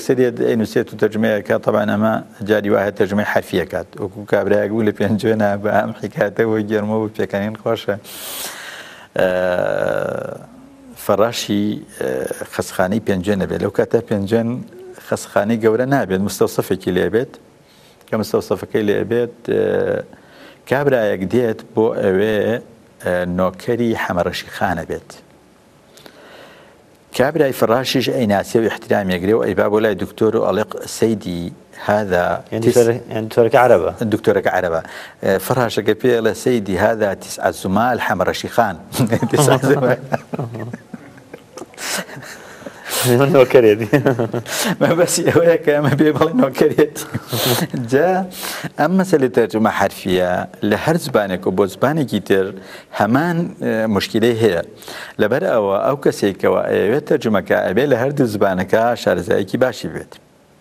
سريد نسيت ترجمة طبعا أما جاري واحد ترجمة حرفية كات وكابرا أقول بينجونا بأم حكايته وجرمه بشكلين خوشة فراشي خسخاني بينجونا بي لو كاتا بينجون خسخاني جورا نابد مستوصفك اللي بيت كمستوصفك اللي بيت كابرا يقديت بو أوي نوكري حمرشي خانة بيت كابراي فراشيش أي ناسي واحترام يقري وأي باب ولا دكتور ألق سيدي هذا يعني دكتورك عربة دكتورك عربة فراشة قبيلة سيدي هذا 9 زمال حمر شيخان 9 زمال نوكريت ما بس هيك ما بيبغى نوكريت جاء أما مسألة ترجمة حرفية لهر زبانك وبوزبانك كتير همان مشكلة هي لبر أو كسيك وترجمة كأبي لهر زبانك شارزايكي باشي بيت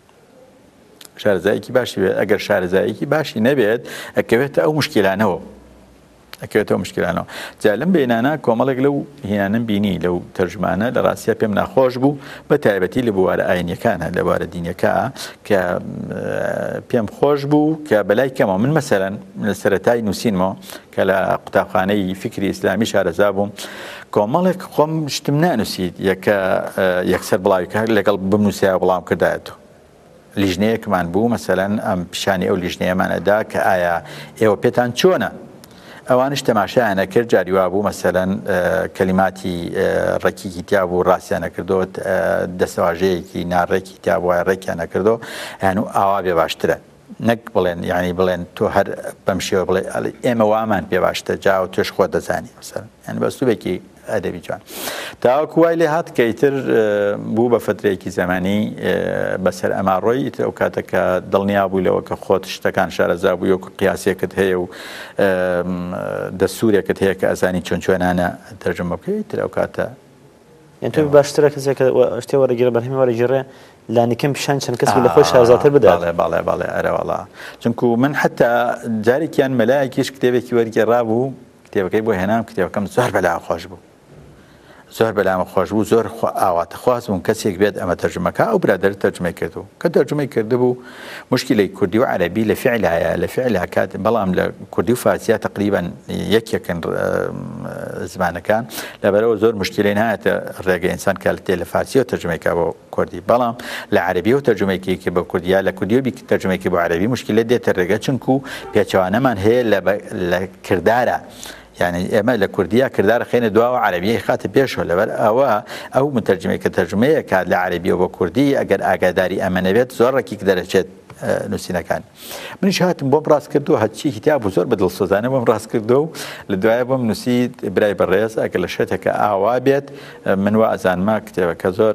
شارزايكي باشي بيت أجر شارزايكي باشي نبيت أكبت أو مشكلة نهو أكيد مشكلة أنا جالم بيننا كمالك لو هنا نبيني لو ترجمانا لراسيا بيمنا خوش بو بتعبتي لبوار عين كان لبوار الدنيا ك بيم خوش بو كبلاي كما من مثلا من السرتاي نسين ما كلا قطعخاني فكري إسلامي شارزابهم كمالك قم اجتماع نسيت يكسر بلاي لقلب بمنسيا بلام كرداته لجنة كمان بو مثلا أم بشاني أو لجنة من أدا كآية إيو بيتان شونا أوانش تماشا أنا كر جاري وابو مثلا كلماتي ركي كتابو راسي أنا كردوت دستواجي كي نار ركي كتابو ركي أنا كردو يعني أوابي باشتره نك بلين يعني بلين تو هر بمشي بلين إما وامان بيباشته جاو توش خود زاني مثلا يعني بس تو بكي أدبي جوان تا كوالي هات كيتر بو بفترة كي زماني بسر أماروي أو كاتك ضلني أبو لو كخوت اشتكان شارزابو يو قياسية كت هي و دستورية كت هي كأزاني شون أنا ترجمة كيتر أو كاتا يعني تو باشترك زي كذا اشتي ورا جرا برهم ورا جرا لاني كم شان كسب اللي خوش هذا البداية بالله أرى والله شنكو من حتى جاري كان ملاكيش كتابك ورا رابو كتابك يبغى هنام كتابك كم زهر بلا خوش بو زۆر بەلام خۆش بوو زۆر ئاواتە خوازبوون کەسێک بێت ئەمە تەرجمەکە ئەو برادر تەرجمەی کردو کە تەرجمەی کردبوو مشکلەی کوردی و عەرەبی لە فعلایە لە فعلها کات بەڵام لە کوردی و فارسیە تقریبا یەکێکن زمانەکان لەبەرەوە زۆر مشکلەی نهاتە ڕێگە ئینسان کە لە فارسیەوە تەرجمەیکا بۆ کوردی بەڵام لە عەرەبیەوە تەرجمەیکێکی بە کوردیە لە کوردیەوە تەرجمەیکی بۆ عەرەبی مشکلە دێتە ڕێگە چونکو پێچەوانەمان هەیە لە کردارە يعني اما لكرديه كردار خين دواء عربيه خاطب بيشو لبر او مترجمه كترجمه كاد لعربيه وكرديه اگر اگاداری امنویت زور کی درجه نوسینا كان من شهات بوم راس كردو هادشي كتاب زور بدل صوزانه بوم راس كردو لدواء بوم نسيت ابراهيم الرئيس اكل شتك اوابيت من وازان ما كتاب كزور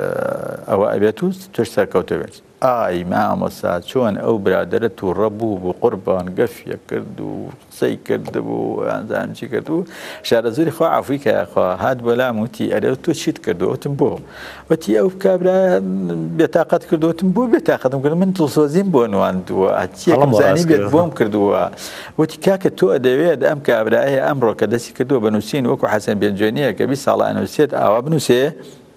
اوابيتو تشتر كوتوبس آي ما مساعد شون أو برادرت وربو بقربان قفية كردو سي كردو أنزام شي كردو شار زوري خو عفوي كأخو هاد بلا موتي أدو تشيت كردو تنبو وتي أو كابرا بيتاقت كردو تنبو بيتاقت من تصوزين بونوان دو أتشي كمزاني بيتبوم كردو وتي كاك تو أدويد أم كابرا أي أمرو كدسي كردو بنوسين وكو حسن بينجونية كبيس على أنوسيت أو بنوسيه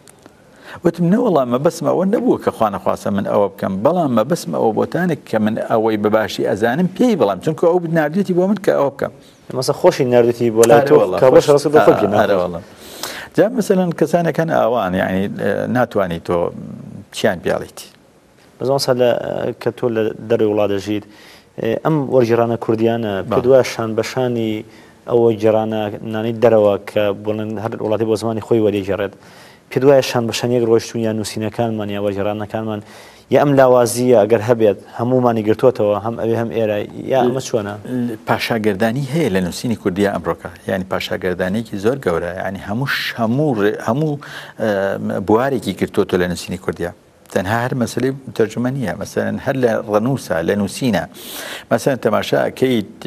وتمنى والله ما بسمع ونبوك أخوانا خاصة من أوب كم بلا ما بسمع أوبوتانك كمن أوي بباشي أزانم بيي بلا تنكو أوب نارديتي بومن كأوب كم مثلا خوشي نارديتي ولا تو كبش رصيد خبجنا هذا والله جاب مثلا كسانة كان أوان يعني ناتواني تو شان بياليتي بس مثلا كتول دري ولاد جديد أم ورجرانا كرديانا بدواشان بشاني أو جرانا ناني دروك بولن هر ولادي بوزماني خوي ولي جرد پێدوایەشان بەشان یەک ڕۆیشتون یا نووسینەکانمان یا وەرجێڕانەکانمان یا ئەم لاوازیە ئەگەر هەبێت هەمومانی گرتووەتەوە هەم ئەوێ هەم ئێرە یا ئەمە چۆنە پاشاگەردانی هەیە لە نووسینی کوردیە ئەمڕۆکە یعنی پاشاگەردانێکی زۆر گەورە ینی هەموو بوارێکی گرتووەتەوە لە نووسینی کوردیە تەنها هەر مەسەلەی تەرجمە نییە مەسەلەن هەر لە ڕەنووسە لە نووسینە مەسەلەن تەماشا ئەکەیت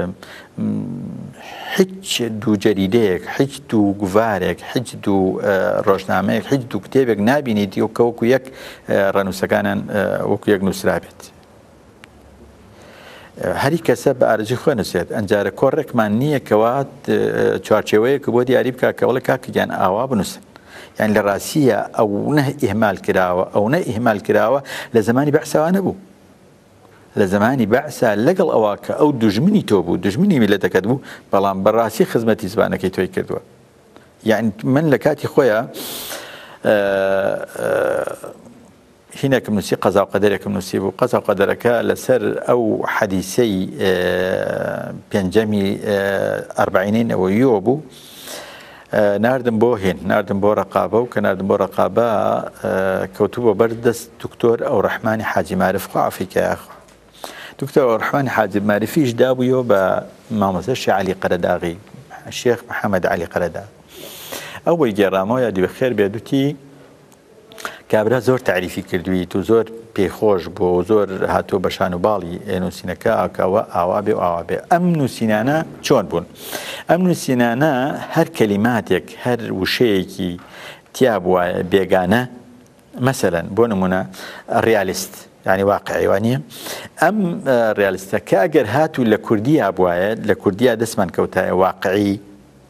هیچ دوو جەریدەیەک هیچ دوو گوڤارێک هیچ دوو ڕۆژنامەیەک هیچ دوو کتێبێک نابینیتی کە وەکو یەک ڕەنووسەکانان وەکو یەک نووسرابێت هەری کەسە بە ئارەزی خۆی نووسێت ئەنجارە کۆڕێکمان نییە کەوا چوارچێوەیەک بۆ دیاری بکە کە وڵە کاکەگیان ئاوا بنووسن يعني لە ڕاستیە ئەو نە ئیهمال کراوە ئەو نە ئیهمال کراوە لە زمانی بەعسەوە نەبوو لە زمانی بەعسە لەگەڵ ئەوە کە ئەو دوژمنی تۆ بوو دوژمنی میلەتەکەت بوو بەڵام بەڕاستی خزمەتی زبانەکەی تۆی کردووە يعني من لە کاتی خۆیە هینێکم نووسی قەزا و قەدەرێکم نووسی بوو قەزا و قەدەرەکە لەسەر ئەو حەدیسەی پێنجەمی ئەربعینەی نەوەوییەوە بوو ناردم بۆ هێن ناردم بۆ ڕەقابە و کە ناردم بۆ ڕەقابە کەوتووە بەردەست دکتۆر ئەو ڕەحمانی حاجی مارف خوا ئەفریقای دکتۆر ئەو ڕەحمانی حاجی مارفیش دابوویەوە بە مامۆستای عەلی قەرەداغی شێخ محەممەد عەلی قەرەداغ ئەو بۆی گێڕامەوە یادی بەخێر بێدوتی کابرا زۆر تعریفی کردووی تو زۆر پێخۆش بۆ زۆر هاتۆ بەشان و باڵی نووسینەکە ئاکەوە ئاوا بێ و ئاوا بێ ئەم نووسینانە چۆن بوون ئەم نووسینانە هەر کەلیماتێک هەر وشەیەکی تیا بووە بێگانە مەسەلەن بۆ نمونە ڕیالیست يعني واقعي وانية أم رياليستا كأجر هاتو لكردية أبوايا لكردية دسمان كوتا واقعي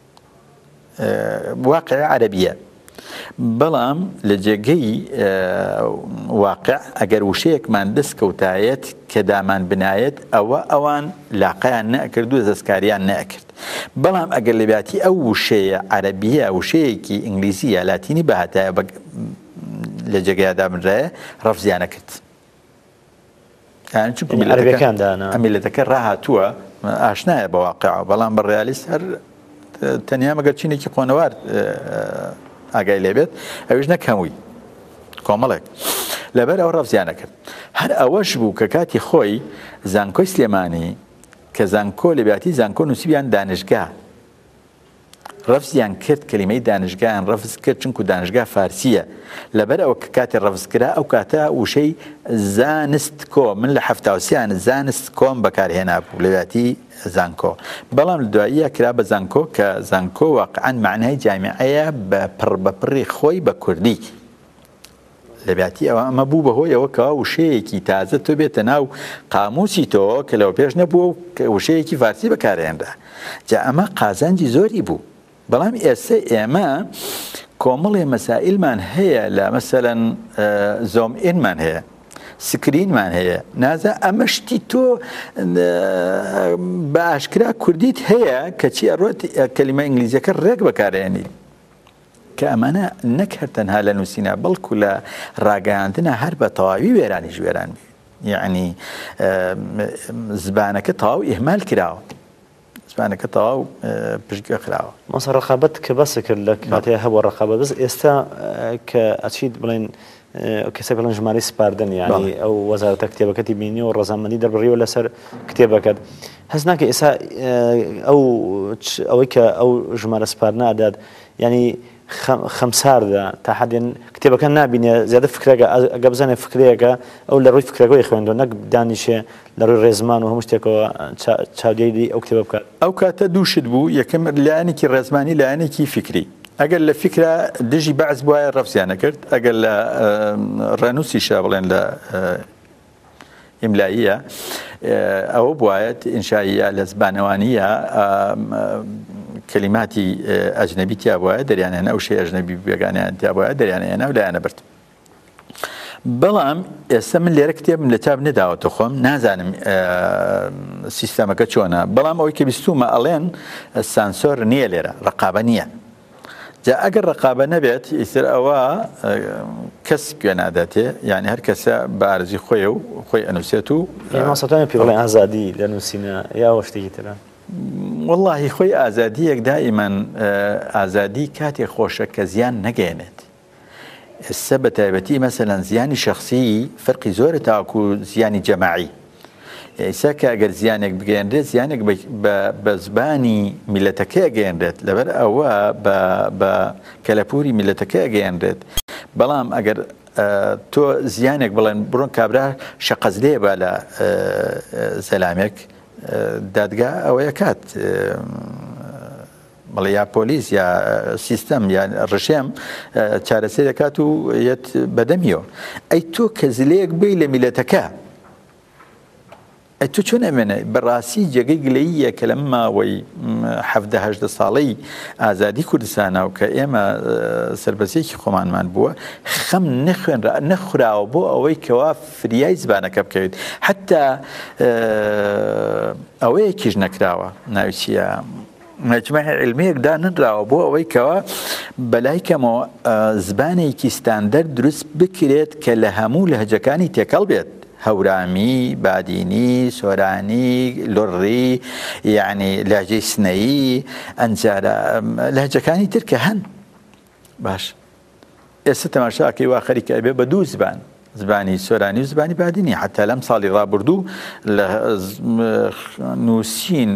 واقعي عربية بەڵام لە جێگەی واقع ئەگەر وشەیەک دەست کەوتایەت کە دامان بنایەت ئەوان لاقەیان نەکرد و دەستکاریان نەکرد بەڵام ئەگەر لە باتی ئەو وشەیە عەرەبیە وشەیەکی ئینگلیزیە لاتینی بەهاتایە لە جێگەیادا بنرایە ڕەفزیانە کرد میلەتەکە ڕاهاتووە ئاشنایە بە واقعەوە بەڵام بە ڕیالیست هەر تەنیا مەگەر چینێکی قۆنەوار ئاگای لێبێت ئەویش نەکەمووی کۆمەڵێک لەبەر ئەو ڕەفزیانە کرد هەر ئەوەش بوو کە کاتی خۆی زانکۆی سلێمانی کە زانکۆ لە باتی زانکۆ نووسیبیان دانشگا ڕەفزیان کرد کەلیمەی دانشگایان ڕەفز کرد چونکو دانشگا فارسیە لەبەر ئەوە کە کاتی ڕەفزکرا ئەو کاتە وشەی زانست کۆ من لە حەفتاوسیان زانست کۆم بەکارهێنا بوو لە باتی زانکۆ بەڵام لە دواییە کرا بە زانکۆ کە زانکۆ واقعاً معنای جامعەیە بە پڕی خۆی بە کوردی لە باتی ئەوە ئەمە بوو بەهۆیەوە کە وشەیەکی تازە تۆ بێتە ناو قاموسی تۆ کە لەوە پێش نەبووە و وشەیەکی فارسی بەکارهێنرا جا ئەمە قازانجی زۆری بوو بەڵام ئێستا ئێمە کۆمەڵێ مەسائلمان هەیە لە مەسەلەن زۆم ئینمان هەیە سکرینمان هەیە نازە ئەمە شتی تۆ بە ئاشکرا کوردیت هەیە کەچی ئەڕۆت کەلیمە ئینگلیزیەکە ڕێک بەکارهێنی کە ئەمانە نەک هەر تەنها لە نووسینە بەڵکو لە ڕاگەیاندنە هەر بە تەواوی وێرانی ژوێران یعنی زبانەکە تەواو ئیهمال کراوە زبانەکە تەواو پشتگوێ خراوە مەسە ڕەقابەت کە بەسە کرد لە کاتێ هەبووە ڕەقابەت بەس ئێستا کە ئەچیت بڵێن کەسە بڵێن ژمارەی سپاردن یعنی ئەو وەزارەتە کتێبەکەتی بینی و ڕەزامەندی دەربڕیەوە لەسەر کتێبەکەت هەست ناکە ئێستا ئەوەی کە ئەو ژمارە سپاردنە ئەدات ینی خەمساردا تا حدێن کتێبەکە نابینێ زیادە فکرەکە ئەگە بزانێ فکرەیەکە ئەو لە ڕووی فکرەکەی خوێندەوە نەک دانیشێ لە ڕووی ڕێزمان و هەموو شتێکەوە چاودێری ئەو کتێبە بکات ئەو کاتە دووشت بوو یەکەم لایەنێکی ڕێزمانی لایەنێکی فکری ئەگەر لە فکرە دژی بەعز بواە ڕەفزیانە کرد ئەگەر لە ڕێنووسیشە بڵێن لە ئیملاییە ئەوە بواەت ئینشاییە لە زبانەوانیە کەلیماتی ئەجنەبی تیا بواە دەریانێنە ئەو شەی ئەجنەبی بێگانیان تیا بواە دەریانێنە و لایەنە برد بەڵام ئێستا من لێرە کتێبم لە چاپ نەداوەتە خۆم نازانم سیستەمەکە چۆنە بەڵام ئەوەی کە بیستومە ئەڵێن سانسۆر نییە لێرە ڕقابە نییە جا ئەگەر ڕقابە نەبێت ئیتر ئەوە کەس گوێ ناداتێ یعنی هەر کەسە بە ئارزی خۆی و خۆی ئەنووسێت و ماسەتوانێت پێ بڵێن ئازادی لە نووسینە یا شتێکی ترە واللهی خۆی ئازادیەک دائیمەن ئازادی کاتێک خۆشە کە زیان نەگەێنێت ئێستا بە تایبەتی مەسەلەن زیانی شەخسی فەرقی زۆرە تاوەکو زیانی جەماعی ئێستا کە ئەگەر زیانێک بگەێنرێت زیانێک بە زبانی میلەتەکە گەێنرێت لەبەر ئەوە بە کەلەپوری میلەتەکە گەێنرێت بەڵام ئەگەر تۆ زیانێک بڵێن بڕۆن کابرا شەقەزلێ بە لە زەلامێک دادگا ئەوەیە کات بەڵێ یا پۆلیس یا سیستەم یا ڕژێم چارەسەر دەکات و یەت بەدەمیەوە ئەی تۆ کە زلەیەک بی لە میلەتەکە تو چۆن ئەمێنە بەڕاستی جێگەی گلەییە کە لە ماوەی 17 ساڵەی ئازادی کوردستانە و کە ئێمە سەربەزیەکی خۆمانمان بووە خەم نەخوراوە بۆ ئەوەی کەوا فریای زبانەکە بکەوێت حتا ئەوەیەکیش نەکراوە ناوی چیە مجمع علمیەکدا نراوە بۆ ئەوەی کەوا بەلایکەمەوە زبانێکی ستاندەر دروست بکرێت کە لە هەموو لەهجەکانی تێکەڵ بێت هەورامی، بادینی، سۆرانی، لۆڕی، یعنی لهجەی سنەیی، ئەنجارە لەهجەکانی تر کە هەن. باش ئێستا تەماشاکەی وا خەریکە ئەبێ بە دوو زبان، زبانی سۆرانی و زبانی بادینی. حتا لەم ساڵی ڕابردوو لە نووسین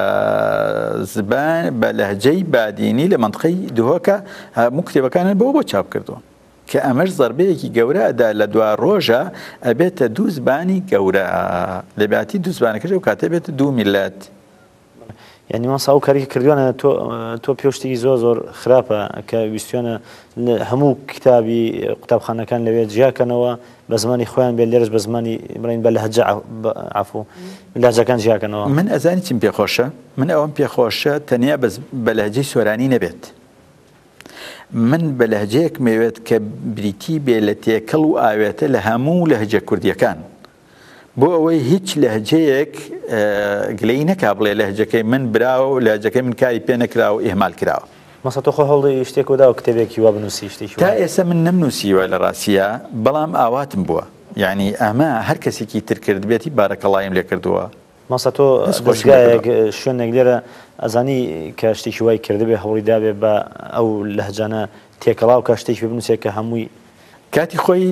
بە لەهجەی بادینی لە منطقەی دهۆکە هەموو کتێبەکانن بۆ چاپ کردووە کە ئەمەش زەربەیەکی گەورە ئەدا لە دوا ڕۆژە ئەبێتە دوو زبانی گەورە لەبیاتی دوو زبانەکەش و کاتێ بێتە دوو میلەت. یعنی مەسا ئەو کارێکی کردوانە تۆ پێشتێکی زۆر خراپە کە ویستوانە هەموو کتابی قوتابخانەکان لەوێ جیاکەنەوە بە زمانی خۆیان بێت لێرش بە زمانی بڵین بە لەهجە عەفو لەهجەکان جیاکەنەوە. من ئەزانی چیم پێخۆشە؟ من ئەوەم پێخۆشە تەنیا بە لەهجەی سۆرانی نەبێت. من بە لەهجەیەک مەوێت کە بریتی بێ لە تێکەڵ و ئاوێتە لە هەموو لەهجە کوردیەکان بۆ ئەوەی هیچ لەهجەیەک گلەی نەکا بڵێ لەهجەکەی من براوە و لەهجەکەی من کاری پێ نەکراوە و ئیهمال کراوە. مەسا تۆ خۆ هەوڵی شتێک ودا و کتێبێکی وا بنووسی شتێکی تا ئێستا من نەمنووسیوە لە ڕاستیە بەڵام ئاواتم بووە. یعنی ئەمە هەر کەسێکی تر کرد بێتی بارەکەڵایم لێ کردووە. مەسا تۆ دەستگایەک شوێنێک لێرە ئەزانی کە شتێکی وای کردبێ هەوڵی دابێ بە ئەو لەهجانە تێکەڵاو کە شتێکی بنووسێت کە هەمووی کاتی خۆی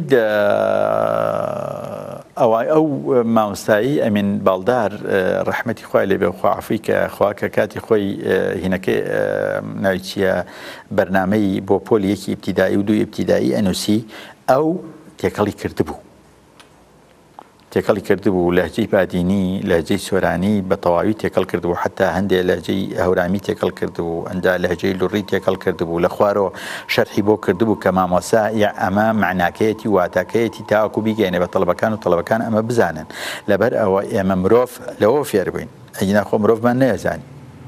ئەو مامۆستایی ئەمین باڵدار ڕەحمەتی خوای لێبێ و خوعافی کە خواکە کاتی خۆی هینەکەی ناوی چیە بەرنامەی بۆ پۆلی یەکی ئیبتیدایی و دوو ئیبتیدایی ئەنووسی ئەو تێکەڵی کردبوو لەهجەی بادینی لەهجەی سۆرانی بە تەواوی تێکەڵ کردبوو حتا هەندێک لەهجەی هەورامی تێکەڵ کردبوو ئەنجا لەهجەی لوڕی تێکەڵ کردبوو لە خوارەوە شەرحی بۆ کردبوو کە مامۆسا ئەمە معناکەیەتی واتاکەیەتی تاوەکو بیگەێنێ بە تەڵەبەکان و تەڵەبەکان ئەمە بزانن لەبەر ئەوە ئێمە مرۆڤ لەوە فێر بووین ئەجینا خۆ مرۆڤمان نەیەزانی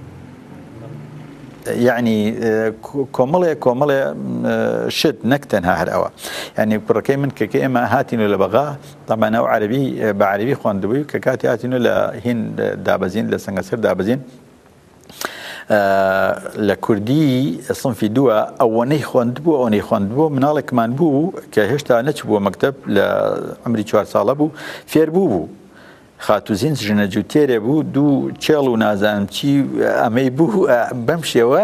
يعني كوملي شد نكتنها هالأوا يعني بركي من كي إما هاتينو لبغا طبعا أو عربي بعربي خواندوي ككاتي هاتينو لهين دابزين لسنغسر دابزين لكردي صنفي دوا أو ني خواندبو منالك من بو كهشتا نتبو مكتب لعمري 4 ساله بو فير بو خاتوزین ژنە جوتێرێ بوو دوو چێڵ و نازانم چی ئەمەی بوو بەم شێوە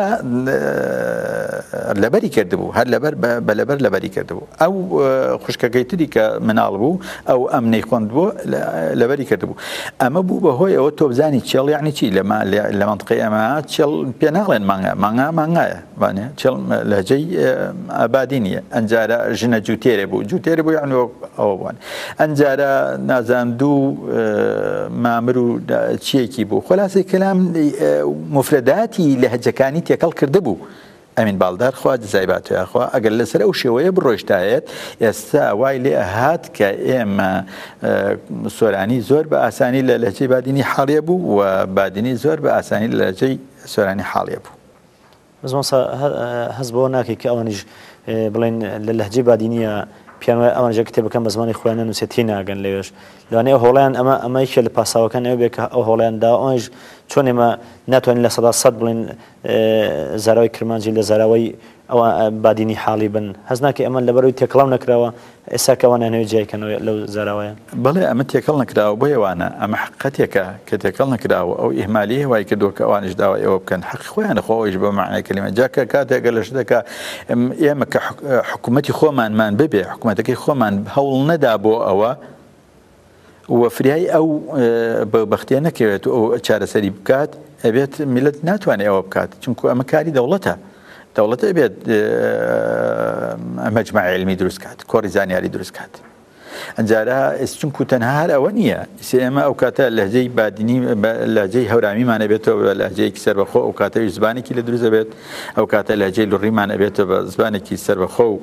لەبەری کردبوو هەر لەبەر لەبەری کردبوو ئەو خوشکەکەی تری کە مناڵ بوو ئەو ئەمنەی خوێندبوو لەبەری کردبوو ئەمە بوو بەهۆی ئەوە تۆ بزانی چێڵ یعنی چی لە منطقەی ئەمە چێڵ پێ ناڵێن مانگایە بانێ چێڵ لەهجەی ئابادینیە ئەنجارە ژنە جوتێرێ بوو یعنی ئەوە بووان ئەنجارە نازان دوو مامر و چیەکی بوو خلاصی کەلام مفرداتی لەهجەکانی تێکەڵ کرده بوو ئەمین باڵدار خوا جزایباتوە خوا ئەگەر لەسەر ئەو شێوەیە بڕۆیشتایەت ئێستا وای لێ هات کە ئێمە سۆرانی زۆر بە ئاسانی لە لەهجەی بادینی حاڵیە بوو و بادینی زۆر بە ئاسانی لە لەهجەی سۆرانی حاڵیە بوو. زۆنسا هەست بەوە ناکەی کە ئەوانیش بڵێن لە لەهجەی بادینیە پیانوای ئەوانجا کتێبەکەم بە زمانی خۆیان نووسێتی ناگەن لەوێش لەوانەیە هۆڵیان ئەمەیکە لە پاساوەکان ئەوە بێ کە ئەو هۆڵیان دا ئەوش چۆن ئێمە ناتوانین لە 100% بڵێن زاراوی کرمانجی لە زاراوەی ئەوە بادینی حاڵی بن هەز ناکە ئەمە لەبەرەوەی تێکەڵاو نەکراوە ئێستا کەوانیان هەوێ جیایکەنەوە لەو زاراوەیە بەڵێ ئەمە تێکەڵ نەکراوە بۆ ئێوانە ئەمە حقەتێکە کە تێکەڵ نەکراوە ئەو ئیهمالی وای کردووە کە ئەوانش داوای ئەوە بکەن حەقی خۆیان خۆیش بە معنای کلمە جاکە کاتێکە لە شتێکە ئێمە کە حکوومەتی خۆمانمان ببێ حکوومەتەکەی خۆمان هەوڵ نەدا بۆ ئەوە وفریای ئەو بەختیە نەکەوێت و ئەو چارەسەری بکات ئەبێت میلەت ناتوانێت ئەوە بکات چونکو ئەمە کاری دەوڵەتە دەوڵەتە ئەبێت مەجمع علمی دروست کات کۆڕی زانیاری دروست کات ئەنجارە چونکو تەنها هەر ئەوە نییە ئێمە ئەو کاتە لەهجەی بادینی لەهجەی هەوراممیمان ئەبێتەوە لەهجەیەکی سەربەخۆ ئەو کاتەوی زبانێکی لە دروست دەبێت ئەو کاتە لەهجەی لوڕیمان ئەبێتەوە بە زبانێکی سەربەخۆ و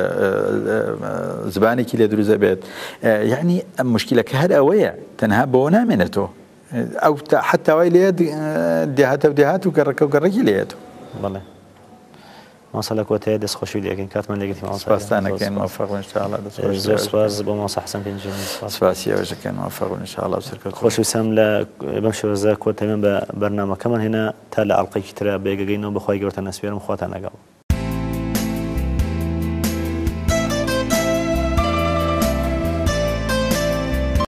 زبانێکی لە دروست دەبێت یعنی ئەم مشکلەکە هەر ئەوەیە تەنها بۆ نامێنێتەوە ئەو حتاوای لێ دێهاتە و دێهات و گەڕەکە و گەڕێکی لێتەوە بەڵێ ماسەلە کۆتەیە دەستخۆشی لەکەین کاتمان لێگەتی سپاسانەکەین موفق انشاءالله زۆر سپاس بۆ ماسە حەسەن پێنجێنی سپاسی ئەوەشەکەن موفق انشاءالله سەرکەوت خۆشویستم لە بەم شێوەزە کۆتەی من بە بەرنامەکەمان هێنا تا لە ئەڵقەیەکی ترە بێگەگەینەوە بەخوای گەورەتە نەسپێرم خواتان لەگەڵ